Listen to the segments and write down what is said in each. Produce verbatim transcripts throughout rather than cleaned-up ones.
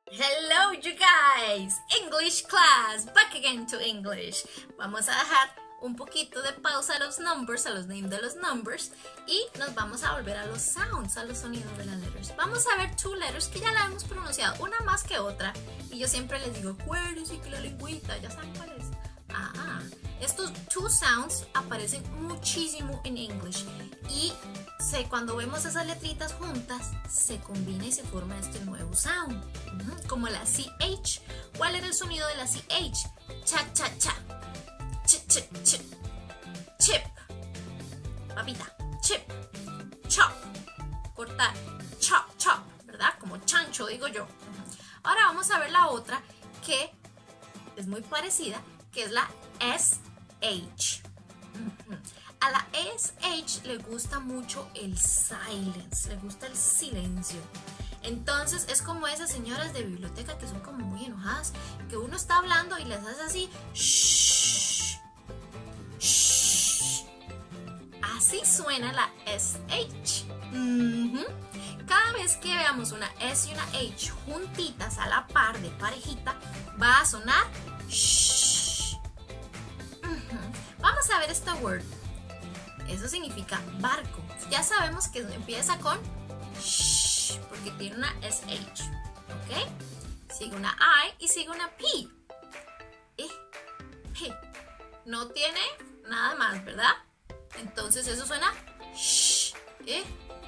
Hello you guys, English class, back again to English. Vamos a dejar un poquito de pausa a los numbers, a los names de los numbers, y nos vamos a volver a los sounds, a los sonidos de las letters. Vamos a ver two letters que ya la hemos pronunciado, una más que otra, y yo siempre les digo, acuérdense que la lengüita, ¿ya saben cuál es? Ah, estos two sounds aparecen muchísimo en English y se, cuando vemos esas letritas juntas se combina y se forma este nuevo sound, como la C H. ¿Cuál era el sonido de la C H? Cha, cha, cha. Ch, ch, ch. Chip. Papita. Chip. Chop. Cortar. Chop, chop. ¿Verdad? Como chancho, digo yo. Ahora vamos a ver la otra que es muy parecida, que es la S H. A la S H le gusta mucho el silence, le gusta el silencio. Entonces es como esas señoras de biblioteca que son como muy enojadas, que uno está hablando y les hace así, shh, shh. Así suena la S H. Uh-huh. Cada vez que veamos una S y una H juntitas a la par de parejita, va a sonar shh. Uh-huh. Vamos a ver esta word. Eso significa barco. Ya sabemos que empieza con shh, porque tiene una S H. ¿Ok? Sigue una I y sigue una P. Y P. No tiene nada más, ¿verdad? Entonces eso suena shh. ¿Y?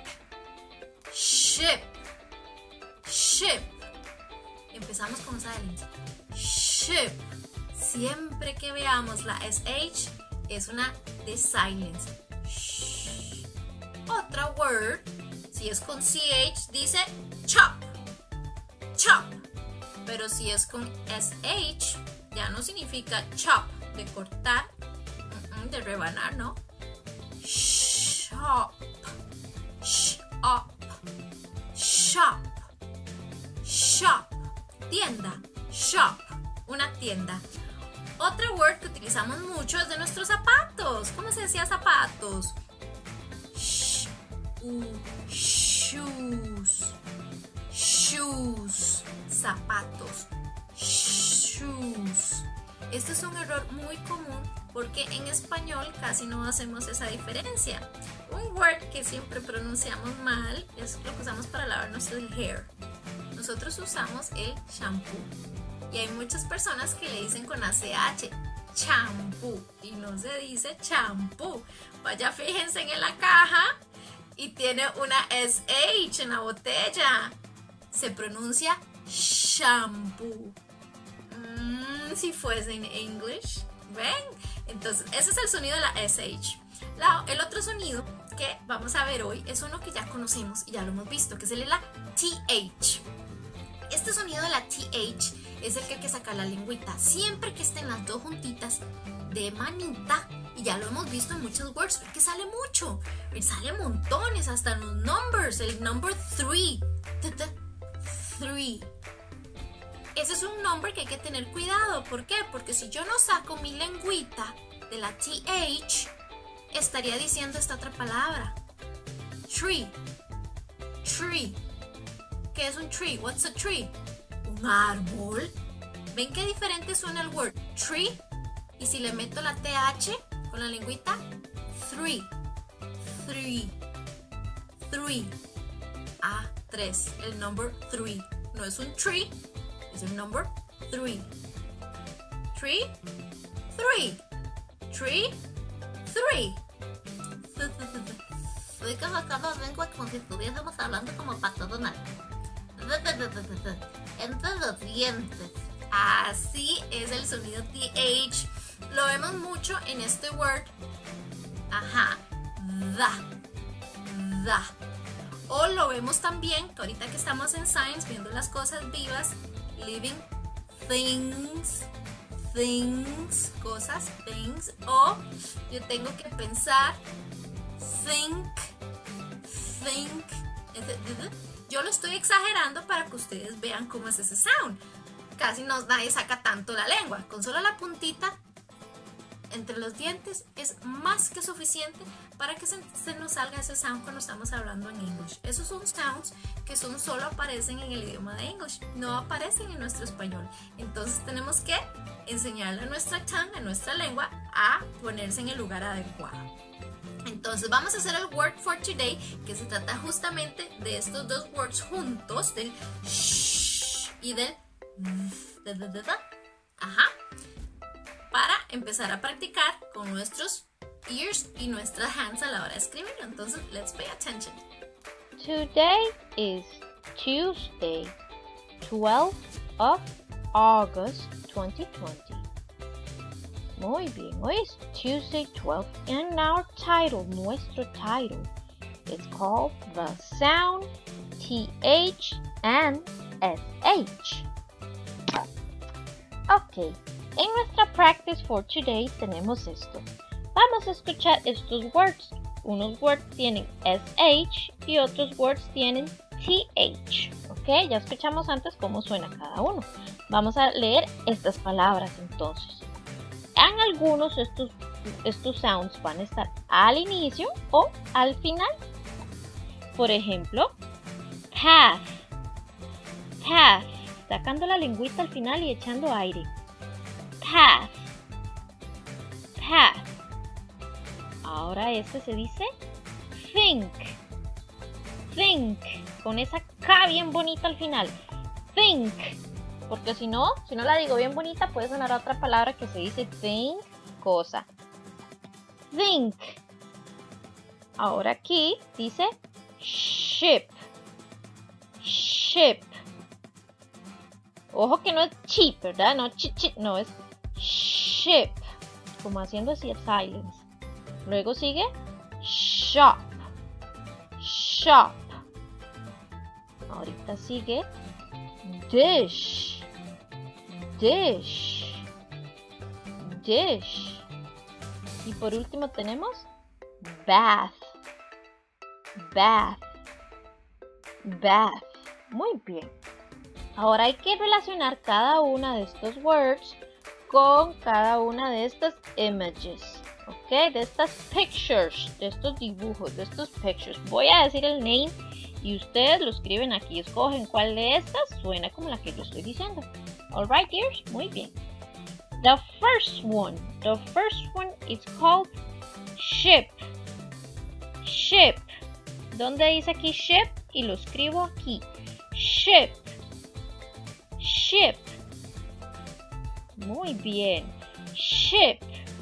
Ship. Ship. Empezamos con silence. Ship. Siempre que veamos la S H es una de silence. Shh. Otra word, si es con C H, dice chop. Chop. Pero si es con S H, ya no significa chop, de cortar, de rebanar, ¿no? Shop. Shop. Shop. Shop. Tienda. Shop. Una tienda. Otra word que utilizamos mucho es de nuestros zapatos. ¿Cómo se decía zapatos? Sh uh, shoes. Shoes. Zapatos. Shoes. Este es un error muy común porque en español casi no hacemos esa diferencia. Un word que siempre pronunciamos mal es lo que usamos para lavarnos el hair. Nosotros usamos el shampoo. Y hay muchas personas que le dicen con A C H, champú, y no se dice champú. Vaya, fíjense en la caja y tiene una S H en la botella. Se pronuncia shampoo. Mm, si fuese en English, ¿ven? Entonces, ese es el sonido de la S H. La, el otro sonido que vamos a ver hoy es uno que ya conocemos y ya lo hemos visto, que es el de la T H. Este sonido de la T H es el que hay que sacar la lengüita siempre que estén las dos juntitas de manita, y ya lo hemos visto en muchos words porque sale mucho, sale montones, hasta en los numbers, el number three, three. Ese es un number que hay que tener cuidado. ¿Por qué? Porque si yo no saco mi lengüita de la T H, estaría diciendo esta otra palabra, tree, tree. ¿Qué es un tree? What's a tree? Un árbol. ¿Ven qué diferente suena el word tree? Y si le meto la T H con la lengüita, three, three, three. Ah, tres, el number three. No es un tree, es el number three. Tree, three, tree, three. Estoy sacando lengua como si estuviésemos hablando como Pato Donald. Entre los dientes. Así es el sonido T H. Lo vemos mucho en este word. Ajá. Da. Da. O lo vemos también, que ahorita que estamos en science, viendo las cosas vivas, living things. Things. Cosas. Things. O yo tengo que pensar. Think. Think. Yo lo estoy exagerando para que ustedes vean cómo es ese sound. Casi no, nadie saca tanto la lengua. Con solo la puntita entre los dientes es más que suficiente para que se, se nos salga ese sound cuando estamos hablando en English. Esos son sounds que son solo aparecen en el idioma de English, no aparecen en nuestro español. Entonces tenemos que enseñarle a nuestra tongue, a nuestra lengua, a ponerse en el lugar adecuado. Entonces vamos a hacer el word for today, que se trata justamente de estos dos words juntos, del shh y del da, da, da, da. Ajá. Para empezar a practicar con nuestros ears y nuestras hands a la hora de escribir. Entonces, let's pay attention. Today is Tuesday, twelfth of August twenty twenty. Muy bien, hoy es Tuesday twelfth and our title, nuestro title, is called The Sound T H and S H. Ok. En nuestra practice for today tenemos esto. Vamos a escuchar estos words. Unos words tienen S H y otros words tienen T H. Ok, ya escuchamos antes cómo suena cada uno. Vamos a leer estas palabras entonces. En algunos estos, estos sounds van a estar al inicio o al final. Por ejemplo, path. Path. Sacando la lengüita al final y echando aire. Path, path. Ahora este se dice think, think, con esa K bien bonita al final. Think, porque si no, si no la digo bien bonita, puede sonar a otra palabra que se dice think, cosa. Think. Ahora aquí dice ship, ship. Ojo que no es cheap, ¿verdad? No, chip, chip, no, es ship, como haciendo así el silence. Luego sigue shop, shop. Ahorita sigue dish, dish, dish. Y por último tenemos bath, bath, bath. Muy bien. Ahora hay que relacionar cada una de estos words con cada una de estas images, ¿ok? De estas pictures, de estos dibujos, de estos pictures. Voy a decir el name y ustedes lo escriben aquí. Escogen cuál de estas suena como la que yo estoy diciendo. Alright, dears? Muy bien. The first one, the first one is called ship. Ship. ¿Dónde dice aquí ship? Y lo escribo aquí. Ship. Ship. Muy bien. Ship.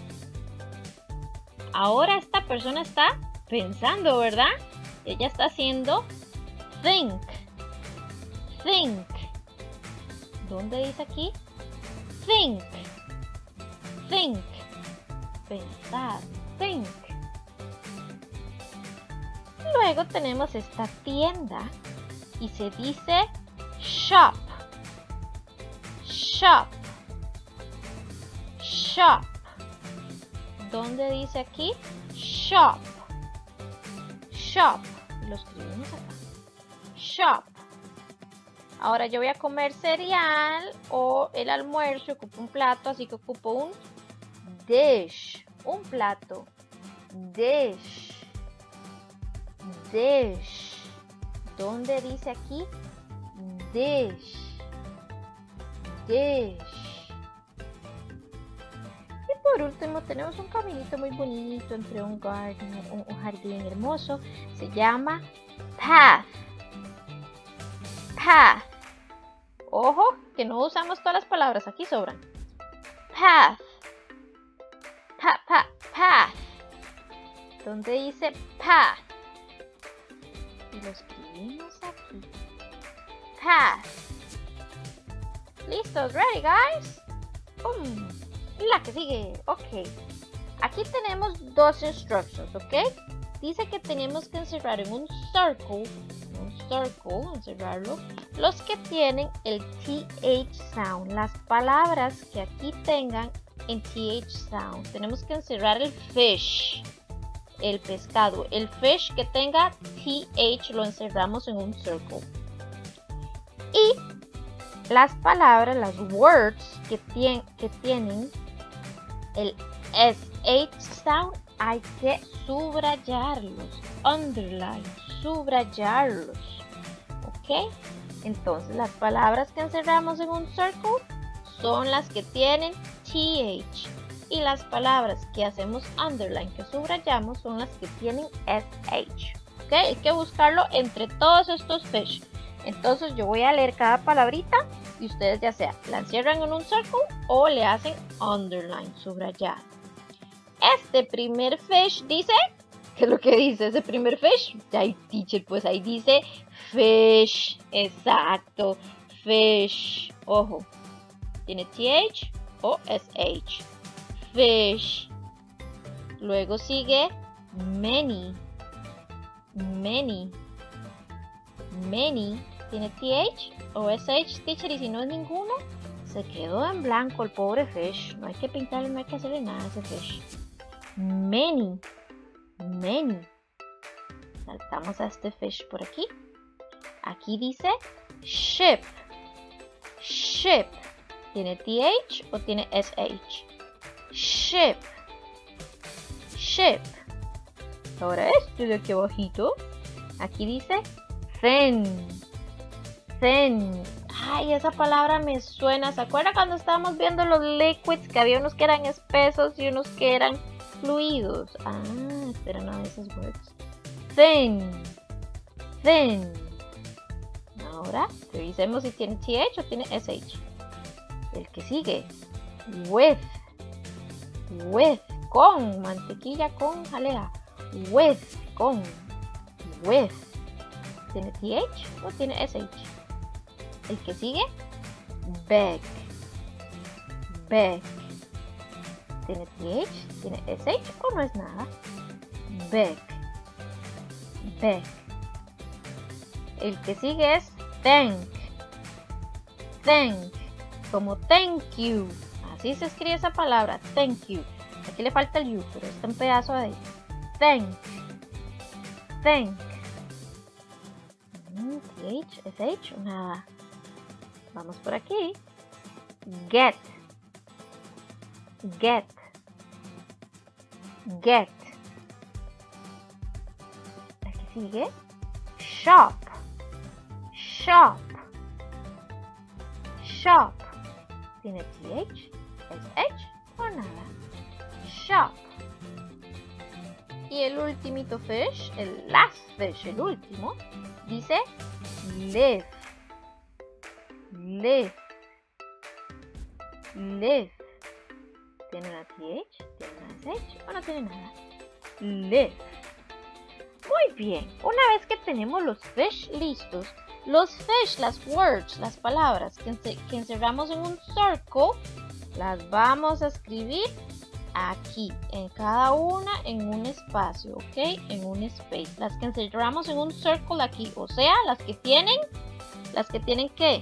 Ahora esta persona está pensando, ¿verdad? Ella está haciendo think. Think. ¿Dónde dice aquí? Think. Think. Pensar. Think. Luego tenemos esta tienda y se dice shop. Shop. Shop. ¿Dónde dice aquí? Shop. Shop. Lo escribimos acá. Shop. Ahora yo voy a comer cereal o el almuerzo, ocupo un plato, así que ocupo un dish. Un plato. Dish. Dish. ¿Dónde dice aquí? Dish. Dish. Y por último tenemos un caminito muy bonito entre un garden, un, un jardín hermoso. Se llama path. Path. Ojo que no usamos todas las palabras, aquí sobran. Path. Pa, pa, path. ¿Dónde dice path? Y lo escribimos aquí. Path. ¿Listos? ¿Ready, guys? ¡Pum! La que sigue. Ok. Aquí tenemos dos instructions, ¿ok? Dice que tenemos que encerrar en un circle, un circle, encerrarlo, los que tienen el T H sound, las palabras que aquí tengan en T H sound. Tenemos que encerrar el fish, el pescado. El fish que tenga T H lo encerramos en un circle. Y las palabras, las words que, tien, que tienen el S H sound hay que subrayarlos. Underline, subrayarlos. ¿Ok? Entonces las palabras que encerramos en un circle son las que tienen T H. Y las palabras que hacemos underline, que subrayamos, son las que tienen S H. ¿Ok? Hay que buscarlo entre todos estos fish. Entonces yo voy a leer cada palabrita y ustedes ya sea la encierran en un circle o le hacen underline, subrayar. Este primer fish dice, ¿qué es lo que dice ese primer fish? Ya hay teacher, pues ahí dice fish, exacto, fish, ojo, tiene T H o S H, fish. Luego sigue many, many, many, tiene T H o S H, teacher, y si no es ninguno, se quedó en blanco el pobre fish, no hay que pintarle, no hay que hacerle nada a ese fish. Many, many. Saltamos a este fish por aquí. Aquí dice ship, ship. ¿Tiene T H o tiene S H? Ship, ship. Ahora este de aquí abajito. Aquí dice thin, thin. Ay, esa palabra me suena. ¿Se acuerdan cuando estábamos viendo los liquids? Que había unos que eran espesos y unos que eran fluidos. Ah, espera, no, esos words. Thin, thin. Ahora, revisemos si tiene T H o tiene S H. El que sigue, with, with, con, mantequilla con jalea. With, con, with. ¿Tiene T H o tiene S H? El que sigue, beg, beg. ¿Tiene T H? ¿Tiene S H o no es nada? Beg, beg. El que sigue es thank, thank, como thank you. Así se escribe esa palabra, thank you. Aquí le falta el you, pero está un pedazo de ahí. Thank, thank. T H, S H o nada. Vamos por aquí. Get, get, get. El que sigue, shop, shop, shop. ¿Tiene T H, S H o nada? Shop. Y el ultimito fish, el last fish, el último, dice live, live, live. ¿Tiene una T H? ¿Tiene una S H? ¿O no tiene nada? Live. Muy bien. Una vez que tenemos los fish listos, los fish, las words, las palabras que, ence que encerramos en un circle, las vamos a escribir aquí, en cada una en un espacio, ¿ok? En un space. Las que encerramos en un circle aquí, o sea, las que tienen, las que tienen ¿qué?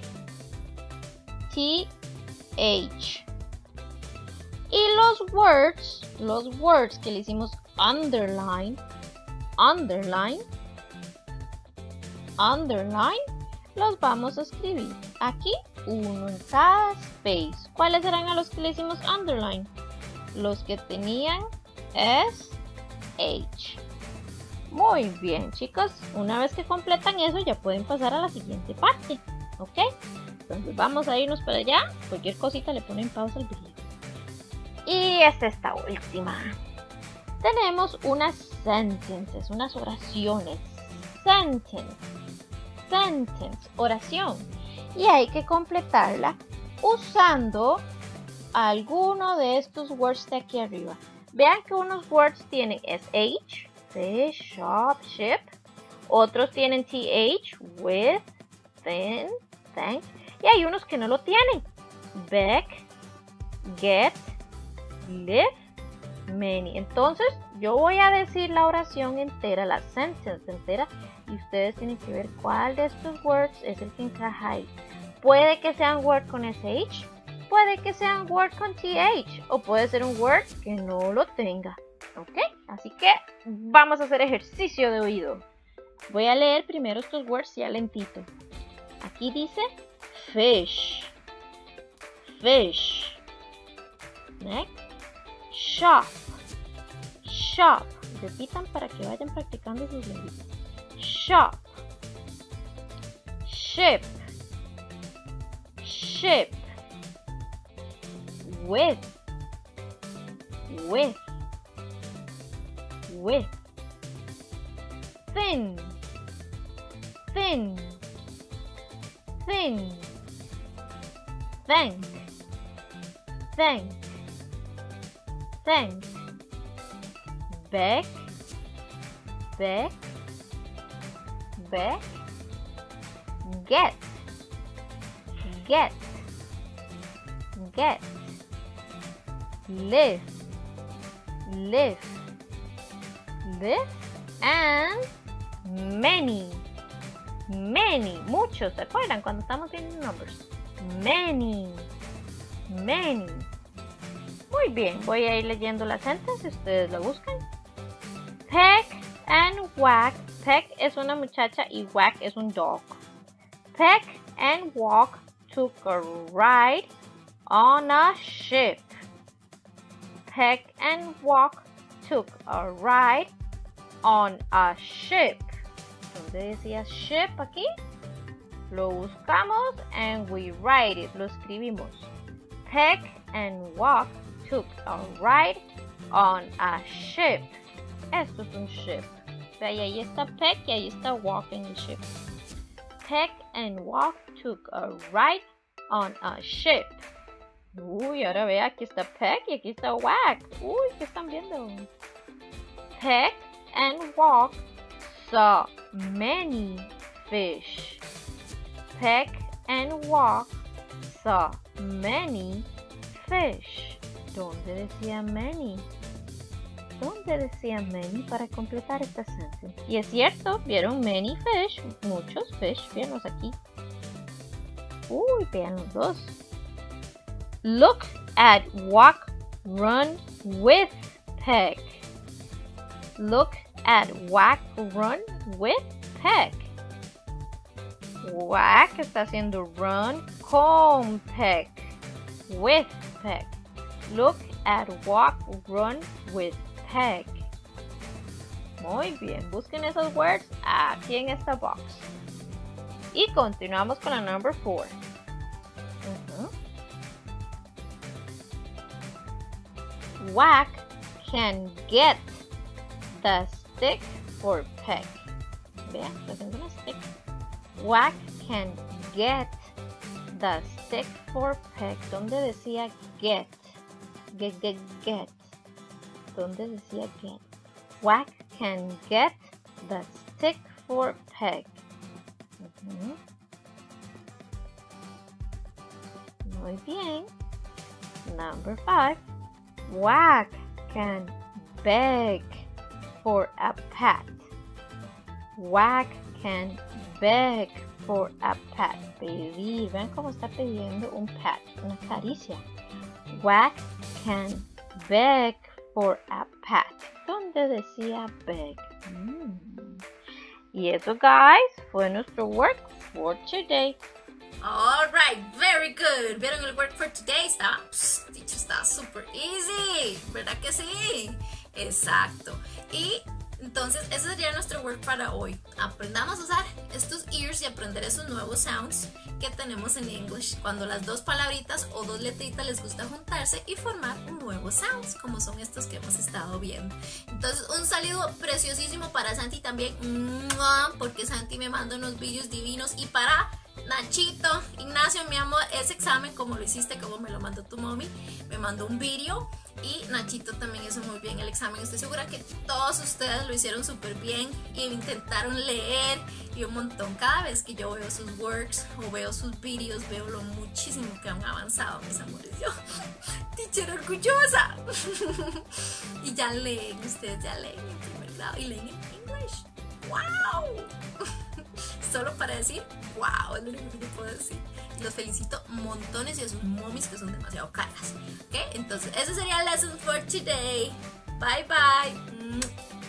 T H. Y los words, los words que le hicimos underline, underline, underline, los vamos a escribir aquí, uno en cada space. ¿Cuáles eran a los que le hicimos underline? Los que tenían S H. Muy bien, chicos. Una vez que completan eso, ya pueden pasar a la siguiente parte, ¿ok? Entonces vamos a irnos para allá. Cualquier cosita le ponen pausa al video. Y es esta última. Tenemos unas sentences, unas oraciones. Sentence, sentence, oración. Y hay que completarla usando alguno de estos words de aquí arriba. Vean que unos words tienen S H, fish, shop, ship. Otros tienen T H, with, thin, thank. Y hay unos que no lo tienen. Beg, get, live, many. Entonces yo voy a decir la oración entera, la sentence entera, y ustedes tienen que ver cuál de estos words es el que encaja ahí. Puede que sean word con S H, puede que sean word con T H, o puede ser un word que no lo tenga. ¿Ok? Así que vamos a hacer ejercicio de oído. Voy a leer primero estos words ya lentito. Aquí dice fish, fish. Next, shop, shop. Repitan para que vayan practicando sus lenguitas. Shop, ship, ship, with, with, with, thin, thin, thin, thank, thank, thank, beg, beg, beg, get, get, get, live, live, live, and many, many, muchos. ¿Se acuerdan cuando estamos viendo numbers? Many, many. Muy bien, voy a ir leyendo la sentence, ustedes lo buscan. Peck and Wack. Peck es una muchacha y Wack es un dog. Peck and Wack took a ride on a ship. Peck and Wack took a ride on a ship. ¿Dónde decía ship aquí? Lo buscamos and we write it. Lo escribimos. Peck and Wack took a ride on a ship. Esto es un ship. O sea, y ahí está Peck y ahí está Wack en el ship. Peck and Wack took a ride on a ship. Uy, ahora ve, aquí está Peck y aquí está Wack. Uy, ¿qué están viendo? Peck and Wack saw many fish. Peck and Wack saw many fish. ¿Dónde decía many? ¿Dónde decía many para completar esta sentence? Y es cierto, vieron many fish, muchos fish, véanlos aquí. Uy, vean los dos. Look at Wack run with Peck. Look at Wack run with Peck. Wack está haciendo run con Peck. With Peck. Look at Wack run with Peck. Muy bien, busquen esos words aquí en esta box. Y continuamos con la number four. Uh-huh. Wack can get the stick for Peck. Vean, está haciendo una stick. Wack can get the stick for Peck. ¿Dónde decía get? Get, get, get. ¿Dónde decía get? Wack can get the stick for Peck. Uh-huh. Muy bien. Number five. Wack can beg for a pat. Wack can beg for a pat. Pedir. Vean cómo está pidiendo un pat, una caricia. Wack can beg for a pat. ¿Dónde decía beg? Mm. Y eso, guys, fue nuestro work for today. Alright, very good. ¿Vieron el work for today? Está, pss, dicho, está super easy, ¿verdad que sí? Exacto. Y entonces ese sería nuestro work para hoy. Aprendamos a usar estos ears y aprender esos nuevos sounds que tenemos en English cuando las dos palabritas o dos letritas les gusta juntarse y formar un nuevo sounds, como son estos que hemos estado viendo. Entonces un saludo preciosísimo para Santi también, porque Santi me manda unos vídeos divinos. Y para Nachito, Ignacio, mi amor, ese examen como lo hiciste, como me lo mandó tu mami, me mandó un vídeo. Y Nachito también hizo muy bien el examen. Estoy segura que todos ustedes lo hicieron súper bien y intentaron leer y un montón. Cada vez que yo veo sus works o veo sus vídeos, veo lo muchísimo que han avanzado, mis amores. Yo, teacher orgullosa. Y ya leen, ustedes ya leen en primer grado y leen en English. ¡Wow! Solo para decir wow, es lo único que puedo decir. Los felicito montones y a sus mommies que son demasiado caras. ¿Ok? Entonces, eso sería el lesson for today. Bye bye.